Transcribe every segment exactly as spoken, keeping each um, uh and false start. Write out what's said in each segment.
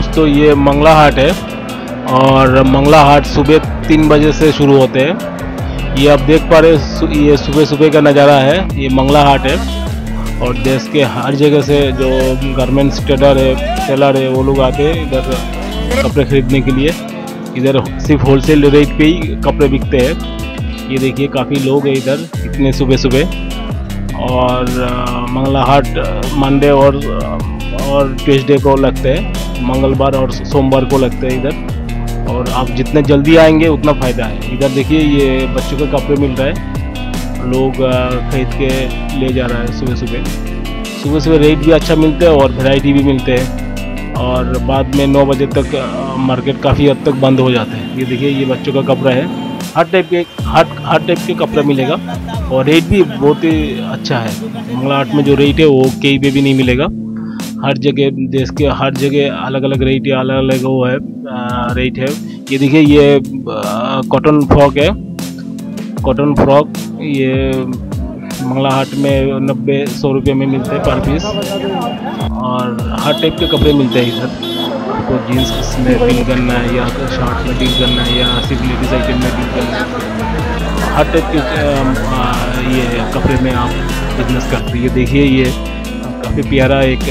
दोस्तों, ये मंगला हाट है और मंगला हाट सुबह तीन बजे से शुरू होते हैं। ये आप देख पा रहे हैं, ये सुबह सुबह का नज़ारा है। ये मंगला हाट है और देश के हर जगह से जो गारमेंट्स ट्रेडर है, सेलर है, वो लोग आते हैं इधर कपड़े खरीदने के लिए। इधर सिर्फ होलसेल रेट पे ही कपड़े बिकते हैं। ये देखिए काफ़ी लोग हैं इधर इतने सुबह सुबह। और मंगला हाट मंडे और और ट्यूसडे को लगते हैं, मंगलवार और सोमवार को लगते हैं इधर। और आप जितने जल्दी आएंगे उतना फ़ायदा है। इधर देखिए ये बच्चों के कपड़े मिल रहे हैं, लोग खरीद के ले जा रहा है सुबह सुबह। सुबह सुबह रेट भी अच्छा मिलता है और वैरायटी भी मिलते हैं। और बाद में नौ बजे तक मार्केट काफ़ी हद तक बंद हो जाते हैं। ये देखिए ये बच्चों का कपड़ा है, हर टाइप के हर हर टाइप के कपड़ा मिलेगा और रेट भी बहुत ही अच्छा है। मंगला हाट में जो रेट है वो कहीं पे भी नहीं मिलेगा। हर जगह देश के हर जगह अलग अलग रेट है, अलग अलग वो है रेट है। ये देखिए ये कॉटन फ्रॉक है, कॉटन फ्रॉक ये मंगला हाट में नब्बे सौ रुपये में मिलते हैं पर पीस। और हर टाइप के कपड़े मिलते हैं इधर। आपको जीन्स में डील करना है या शर्ट में डील करना है या सिर्फ लेडीज आइटम में डील करना है, हर टाइप के ये कपड़े में आप बिजनेस करते हैं। ये देखिए ये काफ़ी प्यारा एक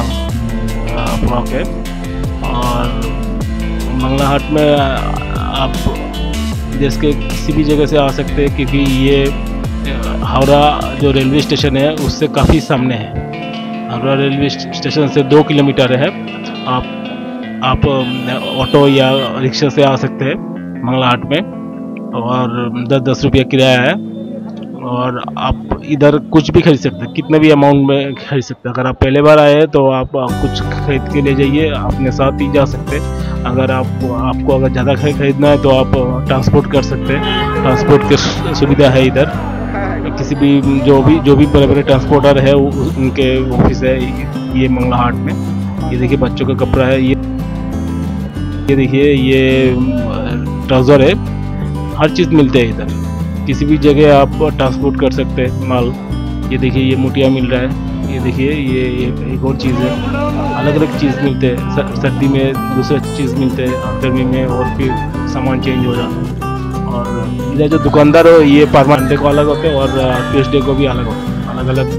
फ्रॉक है। और मंगला हाट में आप देश के किसी भी जगह से आ सकते हैं, क्योंकि ये हावड़ा जो रेलवे स्टेशन है उससे काफ़ी सामने है। हावड़ा रेलवे स्टेशन से दो किलोमीटर है। आप आप ऑटो या रिक्शा से आ सकते हैं मंगला हाट में, और दस दस रुपया किराया है। और आप इधर कुछ भी खरीद सकते हैं, कितने भी अमाउंट में खरीद सकते हैं। अगर आप पहले बार आए हैं तो आप कुछ खरीद के ले जाइए, अपने साथ ही जा सकते हैं। अगर आप आपको अगर ज़्यादा खरीदना है तो आप ट्रांसपोर्ट कर सकते हैं, ट्रांसपोर्ट की सुविधा है इधर। किसी भी जो भी जो भी बड़े बड़े ट्रांसपोर्टर है उनके ऑफिस है ये मंगला हाट में। ये देखिए बच्चों का कपड़ा है। ये ये देखिए ये ट्राउज़र है, हर चीज़ मिलते हैं इधर। किसी भी जगह आप ट्रांसपोर्ट कर सकते हैं माल। ये देखिए ये मोटिया मिल रहा है। ये देखिए ये एक और चीज़ है, अलग अलग चीज़ मिलते हैं। सर्दी में दूसरा चीज़ मिलते हैं और गर्मी में और फिर सामान चेंज हो जाता है। और इधर जो दुकानदार हो ये पर मंडे को अलग होते हैं और ट्यूसडे को भी अलग होते हैं। अलग अलग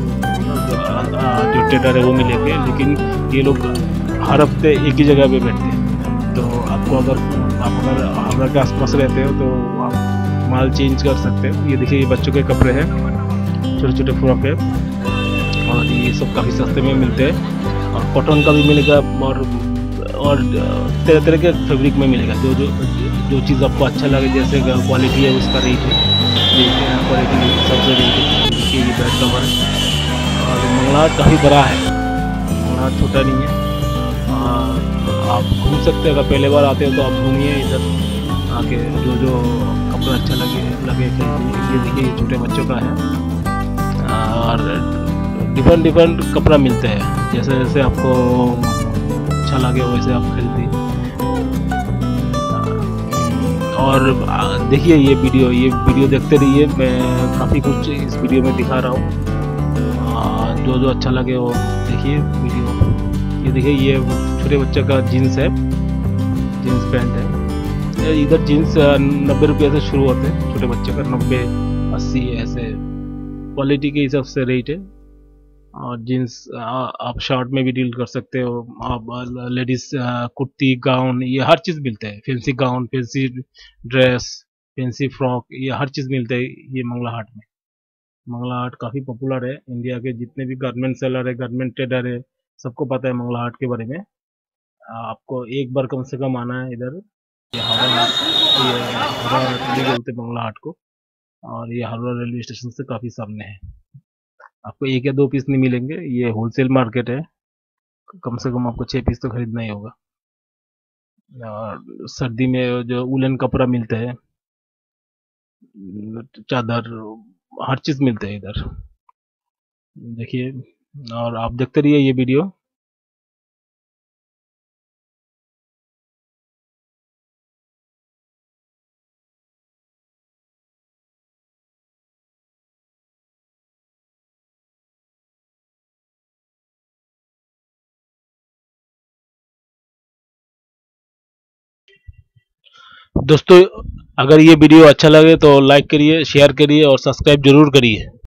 जो ट्रेडर है वो मिलेंगे, लेकिन ये लोग हर हफ्ते एक ही जगह पे बैठते हैं। तो आपको अगर आप अगर हावड़ा के आसपास रहते हो तो आप माल चेंज कर सकते हो। ये देखिए ये बच्चों के कपड़े हैं, छोटे छोटे फ्रॉक है और ये सब काफ़ी सस्ते में मिलते हैं। और कॉटन का भी मिलेगा और और तरह तरह के फैब्रिक में मिलेगा। जो जो जो चीज़ आपको अच्छा लगे, जैसे क्वालिटी है उसका रेट है, क्वालिटी सबसे रेट है। देखिए ये बैक कवर है। और मंगला हाट काफ़ी बड़ा है, मंगला हाट छोटा नहीं है। और आप घूम सकते हैं, अगर पहले बार आते हो तो आप घूमिए इधर आके, जो जो कपड़ा अच्छा लगे लगे खरीदिए। ये देखिए ये छोटे बच्चों का है और डिफरेंट डिफरेंट कपड़ा मिलते हैं, जैसे जैसे आपको अच्छा लगे वैसे आप खरीदिए। और देखिए ये वीडियो ये वीडियो देखते रहिए, मैं काफ़ी कुछ इस वीडियो में दिखा रहा हूँ। जो जो अच्छा लगे वो देखिए वीडियो। ये देखिए ये छोटे बच्चे का जीन्स है, जीन्स पैंट है। इधर जीन्स नब्बे रुपये से शुरू होते हैं, छोटे बच्चे का नब्बे अस्सी ऐसे क्वालिटी के हिसाब से रेट है। और जीन्स आप शर्ट में भी डील कर सकते हो। आप लेडीज कुर्ती गाउन ये हर चीज़ मिलते हैं, fancy gown, fancy dress, fancy frock, ये हर चीज़ मिलते हैं ये मंगला हाट में। मंगला हाट काफ़ी पॉपुलर है, इंडिया के जितने भी गारमेंट सेलर है, गारमेंट ट्रेडर है, सबको पता है मंगला हाट के बारे में। आपको एक बार कम से कम आना है इधर। ये हावड़ा ये हावड़ा भी बोलते हैं मंगला हाट को, और ये हावड़ा रेलवे स्टेशन से काफ़ी सामने है। आपको एक या दो पीस नहीं मिलेंगे, ये होलसेल मार्केट है, कम से कम आपको छः पीस तो खरीदना ही होगा। और सर्दी में जो वुलन कपड़ा मिलते हैं, चादर, हर चीज़ मिलते है इधर। देखिए और आप देखते रहिए ये वीडियो। दोस्तों, अगर ये वीडियो अच्छा लगे तो लाइक करिए, शेयर करिए और सब्सक्राइब जरूर करिए।